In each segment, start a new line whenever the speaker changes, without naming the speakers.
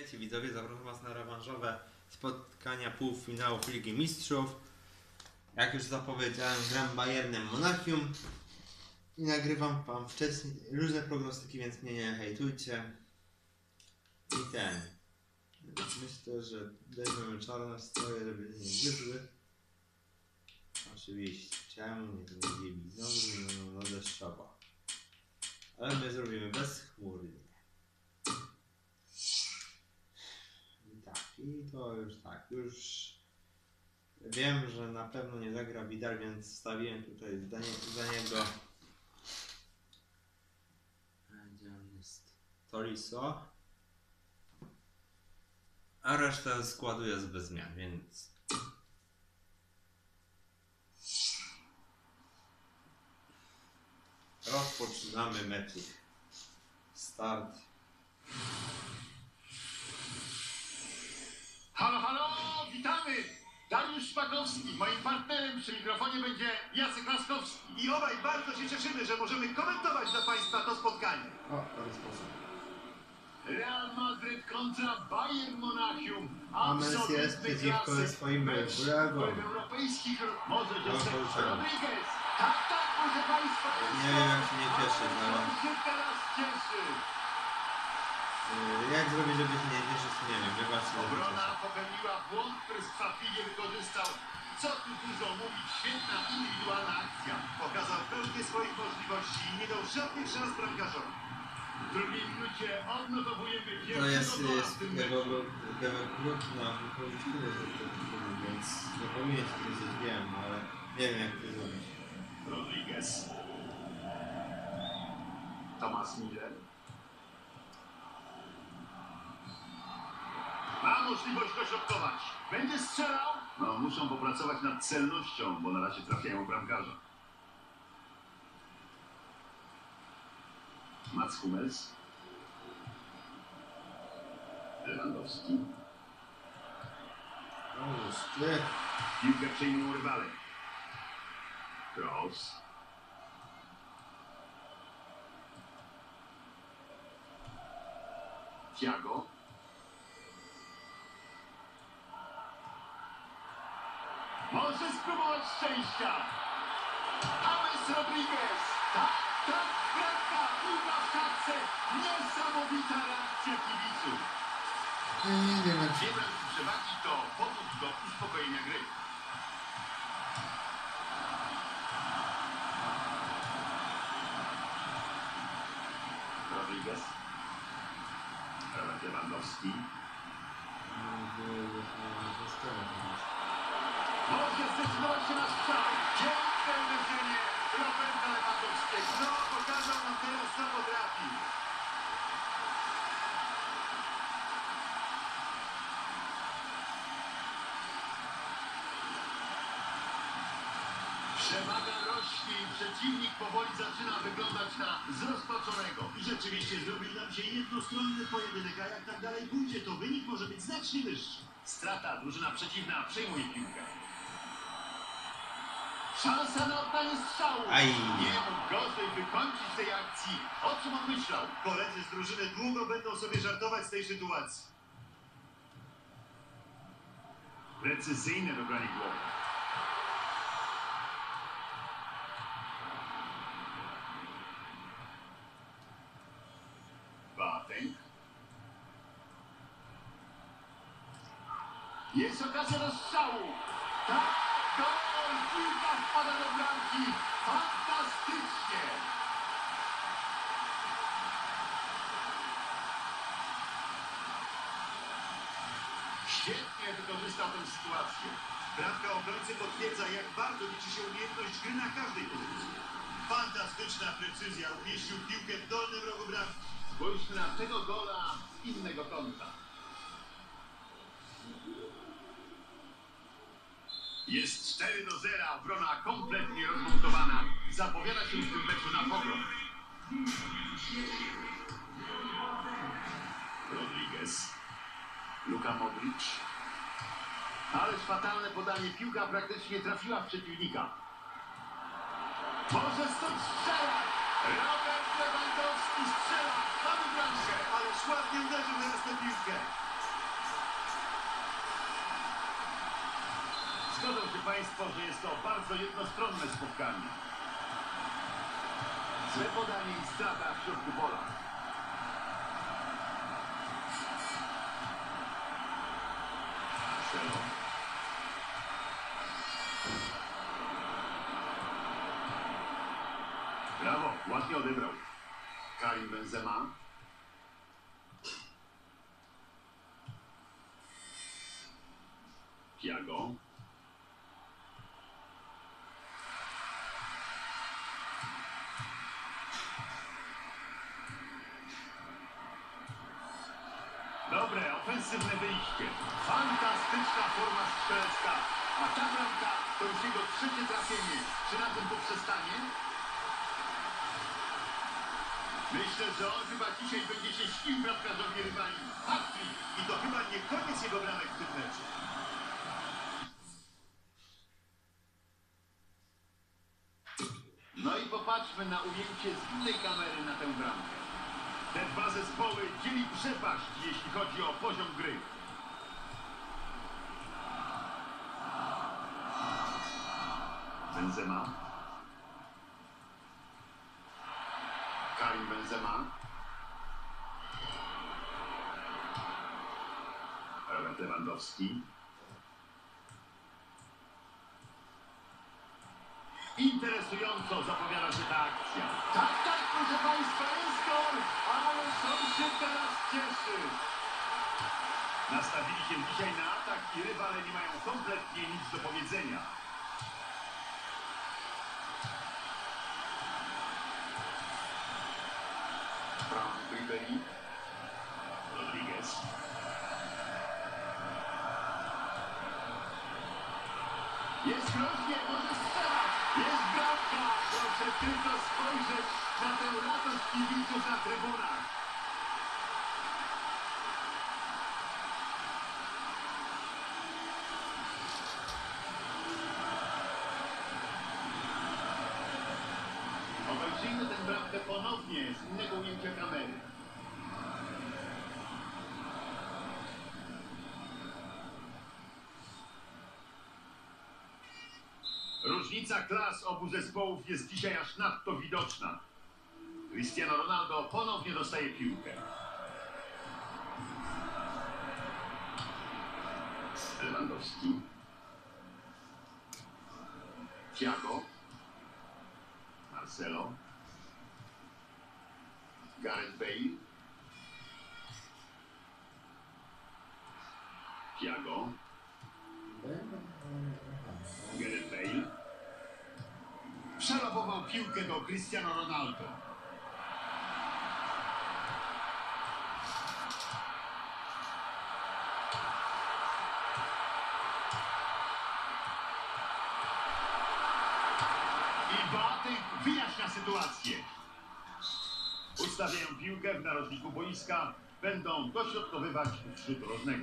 Witajcie widzowie, zapraszam was na rewanżowe spotkania półfinałów Ligi Mistrzów. Jak już zapowiedziałem, gram Bayernem Monachium i nagrywam wam wcześniej różne prognostyki, więc mnie nie hejtujcie. I myślę, że weźmiemy czarne stroje, żeby nie gryzły. Oczywiście, czemu nie zrobili znowu deszczowo. Ale my zrobimy bezchmurnie. I to już tak, już wiem, że na pewno nie zagra Vidal, więc wstawiłem tutaj za niego. Gdzie on jest? Tolisso. A resztę składu jest bez zmian, więc rozpoczynamy mecz. Start.
Halo, halo, witamy! Dariusz Szpakowski, moim partnerem przy mikrofonie będzie Jacek Laskowski.
I obaj bardzo się cieszymy, że możemy komentować dla Państwa to spotkanie.
O, w ten sposób.
Real Madryt kontra Bayern Monachium.
A Messi jest przeciwko swoim kolegom.
Europejskich może dostać
Rozpoczynamy.
Rodriguez. Tak, proszę Państwa.
Nie wiem, jak się nie cieszy, ale
On się teraz cieszy.
jak zrobić, żeby się nie cieszyć, nie wiem, wybaczcie.
Obrona popełniła błąd, który skwapliwie wykorzystał. Co tu dużo mówić, świetna indywidualna akcja.
Pokazał pełnię swoich możliwości i nie dał żadnych szans bramkarzowi.
W drugiej minucie odnotowujemy
To
pierwszego
jest
gola w tym meczu.
kruk na wykorzystanie, więc nie powinien się kiedyś wiem, ale nie wiem, jak to zrobić.
Rodriguez. Thomas Miller. Ma możliwość dośrodkować. Będzie strzelał? No, muszą popracować nad celnością, bo na razie trafiają bramkarza. Mats Hummels. Lewandowski.
O, ty.
Piłkę przejmują rywale. Kroos. Thiago. Może spróbować szczęścia. James Rodriguez. Tak, bramka, piłka w siatce. Niesamowita reakcja kibiców.
Nie wiem, jak
Nie brak przewagi to powód do uspokojenia gry. Rodriguez. Robert Lewandowski. Może zdecydować się na strzał. Piękne uderzenie Roberta Lewandowskiego.
No, pokazał nam teraz, co potrafi.
Przewaga rośnie i przeciwnik powoli zaczyna wyglądać na zrozpaczonego.
I rzeczywiście zrobił nam się jednostronny pojedynek, a jak tak dalej pójdzie, to wynik może być znacznie wyższy.
Strata, drużyna przeciwna przejmuje piłkę. Szansa na oddanie strzału.
Aj.
Nie mógł gorzej wykończyć tej akcji. O czym on myślał?
Koledzy z drużyny długo będą sobie żartować z tej sytuacji.
Precyzyjne dobranie głowy. Boateng. Jest okazja do strzału. Tak, gol! Piłka wpada do bramki. Fantastycznie! Świetnie wykorzystał tę sytuację.
Bramka obrońcy potwierdza, jak bardzo liczy się umiejętność gry na każdej pozycji. Fantastyczna precyzja, umieścił piłkę w dolnym rogu bramki.
Spójrzmy na tego gola z innego kąta. Jest 4-0, obrona kompletnie rozmontowana. Zapowiada się w tym meczu na pogrom. Rodriguez. Luka Modric. Ależ fatalne podanie. Piłka praktycznie trafiła w przeciwnika. Może stąd strzelać. Robert Lewandowski strzela. Mamy bramkę.
Ależ ładnie uderzył teraz tę piłkę.
Państwo, że jest to bardzo jednostronne spotkanie. Złe podanie i strata w środku pola. Marcelo. Brawo, ładnie odebrał. Karim Benzema. Thiago. Dobre, ofensywne wyjście. Fantastyczna forma strzelecka. A ta bramka to już jego trzecie trafienie. Czy na tym poprzestanie? Myślę, że on chyba dzisiaj będzie się śnił bramkarzowi rywali.
Hat-trick i to chyba nie koniec jego bramek w tym meczu.
No i popatrzmy na ujęcie z innej kamery na tę bramkę. Te dwa zespoły dzieli przepaść, jeśli chodzi o poziom gry. Benzema. Karim Benzema. Robert Lewandowski. Interesująco zapowiada się ta akcja. Tak, tak, proszę Państwa, jest gol! Ale on się teraz cieszy. Nastawili się dzisiaj na atak i rywale nie mają kompletnie nic do powiedzenia. Frank Ribery. Rodriguez. Jest groźnie, może strzelać. Jest bramka. Proszę tylko spojrzeć na tę radość kibiców na trybunach. Obejrzyjmy tę bramkę ponownie z innego ujęcia kamery. Różnica klas obu zespołów jest dzisiaj aż nadto widoczna. Cristiano Ronaldo ponownie dostaje piłkę. Lewandowski. Thiago. Marcelo. Gareth Bale. Thiago. Gareth Bale. Przelobował piłkę do Cristiano Ronaldo. I Boateng wyjaśnia sytuację. Ustawiają piłkę w narożniku boiska. Będą dośrodkowywać rzut rożnego.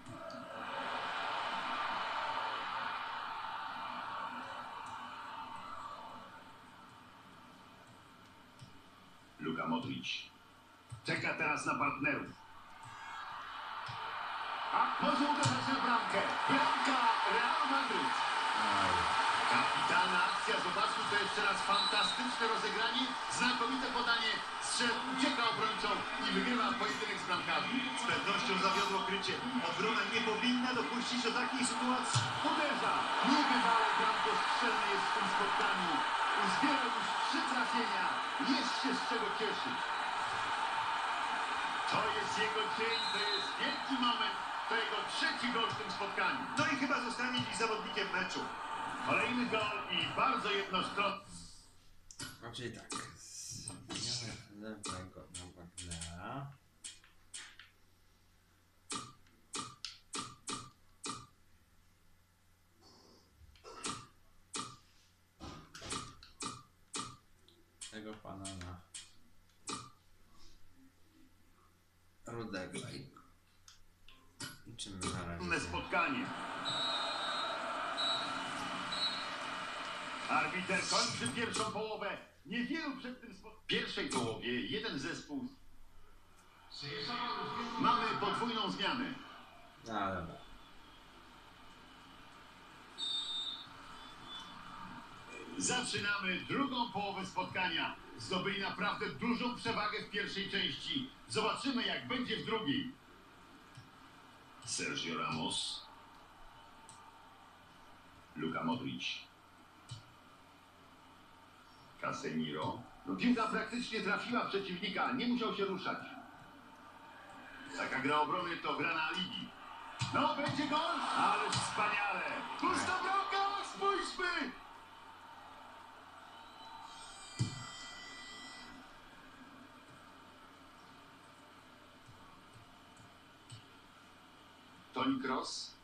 Luka Modric. Czeka teraz na partnerów. A może uderzać na bramkę. Bramka Real Madryt. Kapitalna akcja. Zobaczmy to jeszcze raz. Fantastyczne rozegranie. Znakomite podanie. Strzel ucieka obrońcą i wygrywa pojedynek z bramkarzem.
Z pewnością zawiodło krycie. Obrona nie powinna dopuścić do takiej sytuacji.
Uderza. Niebywałe bramkostrzelne jest w tym spotkaniu. Uzbierał już 3 trafienia. Jest się z czego cieszyć. To jest jego dzień. To jest wielki moment. To jego trzeci gol w tym spotkaniu.
No i chyba zostanie dziś zawodnikiem meczu.
Kolejny gol i bardzo jednostronny.
Czyli tak. Lewego na Wagnera. Tego pana na Rudego. Liczymy na razie.
Spotkanie. Arbiter kończy pierwszą połowę. Niewielu przed tym W pierwszej połowie jeden zespół. Mamy podwójną zmianę.
A, dobra.
Zaczynamy drugą połowę spotkania. Zdobyli naprawdę dużą przewagę w pierwszej części. Zobaczymy, jak będzie w drugiej. Sergio Ramos. Luka Modric. Casemiro. No, piłka praktycznie trafiła przeciwnika, nie musiał się ruszać. Taka gra obrony to gra na ligi. No, będzie gol! Ale wspaniale! Pusta bramka! Spójrzmy! Toni Kroos.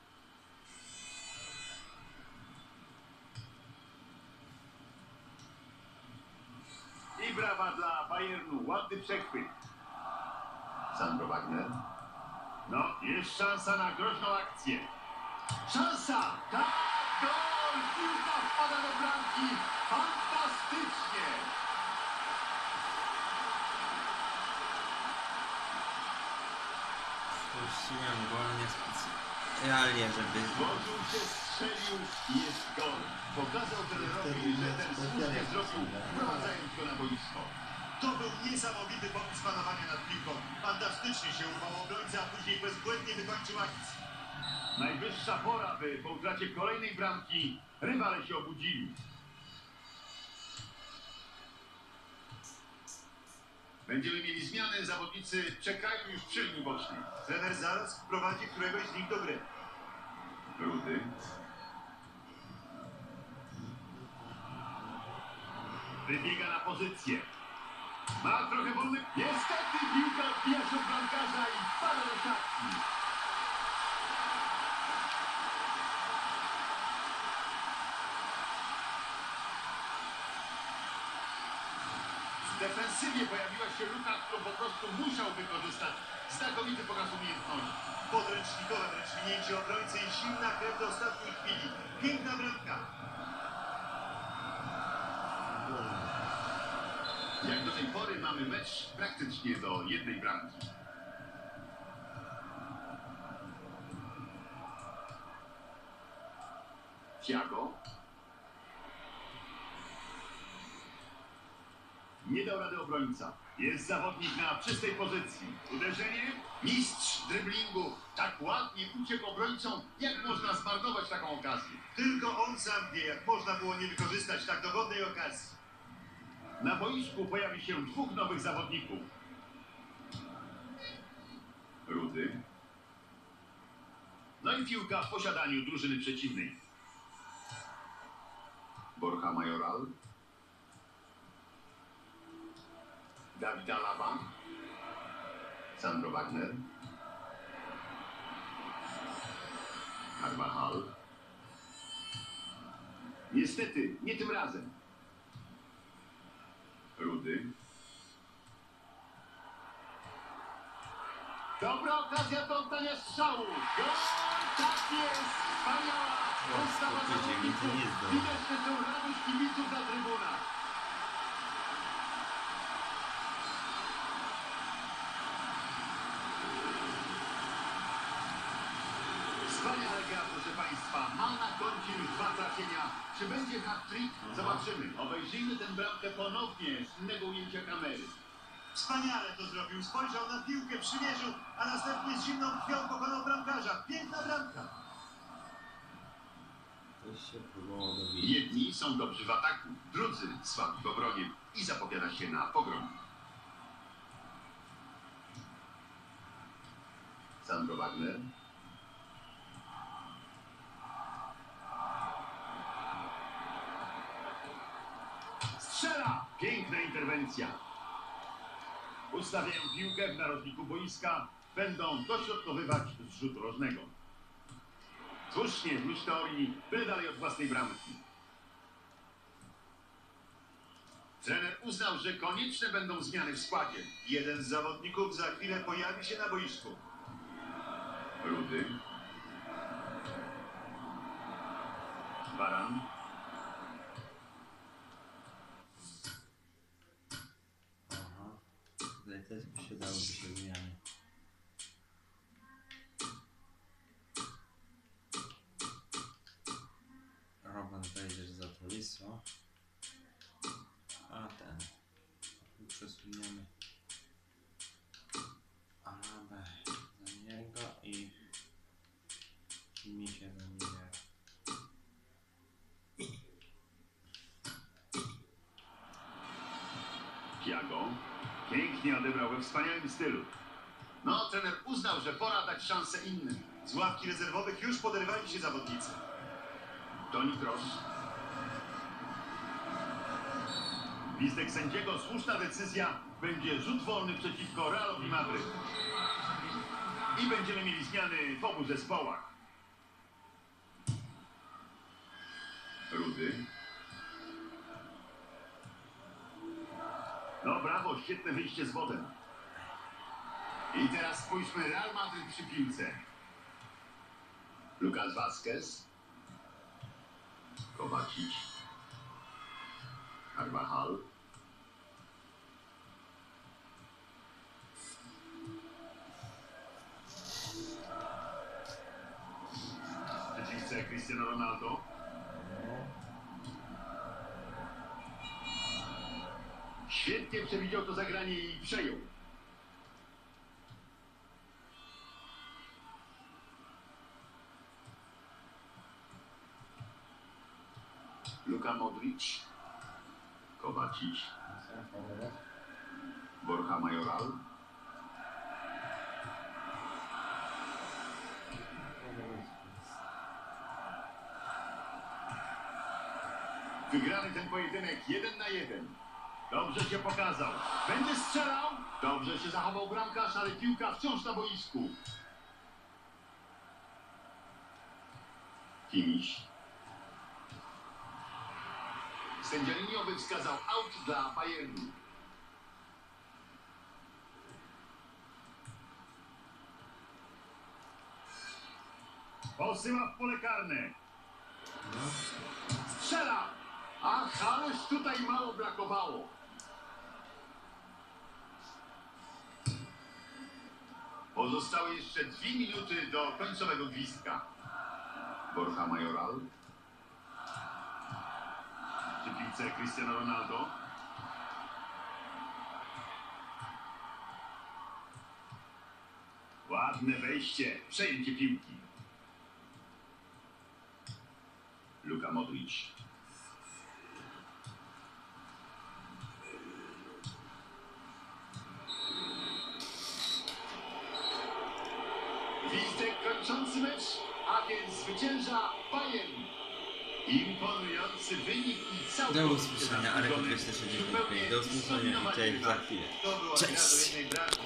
I brawa dla Bayernu. Ładny przechwyt. Sandro Wagner. No, jest szansa na groźną akcję. Szansa! Tak! Gol! Piłka wpada do bramki. Fantastycznie!
Puściłem gol niespecjalnie, żeby...
Włożył się, strzelił i jest gol. Pokazał trenerowi, że ten słusznie zrobił, wprowadzając go na boisko.
To był niesamowity popis panowania nad piłką. Fantastycznie się urwał obrońca, a później bezbłędnie wykończył akcję.
Najwyższa pora, by po utracie kolejnej bramki rywale się obudzili. Będziemy mieli zmiany, zawodnicy czekają już przy linii bocznej.
Trener zaraz wprowadzi któregoś z nich do gry.
Rudy. Wybiega na pozycję. Ma trochę wolny. Niestety piłka odbija się od bramkarza i wpada do siatki. W defensywie pojawiła się luka, którą po prostu musiał wykorzystać. Znakomity pokaz umiejętności.
Podręcznikowe wręcz minięcie obrońcy i silna krew do ostatniej chwili. Piękna bramka.
Jak do tej pory mamy mecz praktycznie do jednej bramki. Thiago. Nie dał rady obrońca. Jest zawodnik na czystej pozycji. Uderzenie. Mistrz dryblingu. Tak ładnie uciekł obrońcą. Jak można zmarnować taką okazję?
Tylko on sam wie, jak można było nie wykorzystać tak dogodnej okazji.
Na boisku pojawi się dwóch nowych zawodników. Rudy. No i piłka w posiadaniu drużyny przeciwnej. Borja Majoral. David Alaba. Sandro Wagner. Carvajal. Niestety, nie tym razem. Rudy. Dobra okazja do oddania strzału. Gol! Tak jest! Wspaniała postawa zawodników. Widać tę radość kibiców na trybunach. Wspaniale gra, proszę Państwa. Ma na koncie już 2 trafienia. Czy będzie hat-trick? Zobaczymy. Obejrzyjmy tę bramkę ponownie z innego ujęcia kamery.
Wspaniale to zrobił. Spojrzał na piłkę, przymierzył, a następnie z zimną krwią pokonał bramkarza. Piękna bramka.
Coś się próbowało dobić.
Jedni są dobrzy w ataku, drudzy słabi w obronie i zapowiada się na pogrom. Sandro Wagner. Strzela! Piękna interwencja. Ustawiają piłkę w narożniku boiska. Będą dośrodkowywać z rzutu rożnego. Słusznie, w myśl teorii, byle dalej od własnej bramki. Trener uznał, że konieczne będą zmiany w składzie.
Jeden z zawodników za chwilę pojawi się na boisku.
Rudy. Baran.
Aha. Tutaj też przydałyby się zmiany. Roman wejdziesz za to bezpieczeństwo. A ten. Przesuniemy Alabę za niego i mi się zamienia.
Thiago pięknie odebrał we wspaniałym stylu. No, trener uznał, że pora dać szansę innym.
Z ławki rezerwowych już poderwali się zawodnicy.
Toni Kroos. Gwizdek sędziego, słuszna decyzja. Będzie rzut wolny przeciwko Realowi Madryt. I będziemy mieli zmiany w obu zespołach. Rudy. No brawo, świetne wyjście z wodem. I teraz spójrzmy, Real Madryt przy piłce. Lucas Vázquez. Kovacic. Carvajal. W przeciwce Cristiano Ronaldo. Świetnie przewidział to zagranie i przejął. Luka Modric. Kovacic. Borja Mayoral. Wygrany ten pojedynek 1-1. Dobrze się pokazał. Będzie strzelał. Dobrze się zachował bramkarz, ale piłka wciąż na boisku. Kimmich. Sędzia liniowy wskazał aut dla Bayernu. Posyła w pole karne. Strzela! Ach, ależ tutaj mało brakowało. Pozostały jeszcze 2 minuty do końcowego gwizdka. Borja Mayoral. Przy piłce Cristiano Ronaldo. Ładne wejście, przejęcie piłki. Luka Modric. Gwizdek kończący mecz, a więc zwycięża Bayern. Imponujący wynik i cały.
Do usłyszenia, Arek 265. Do usłyszenia i cześć za chwilę. Cześć!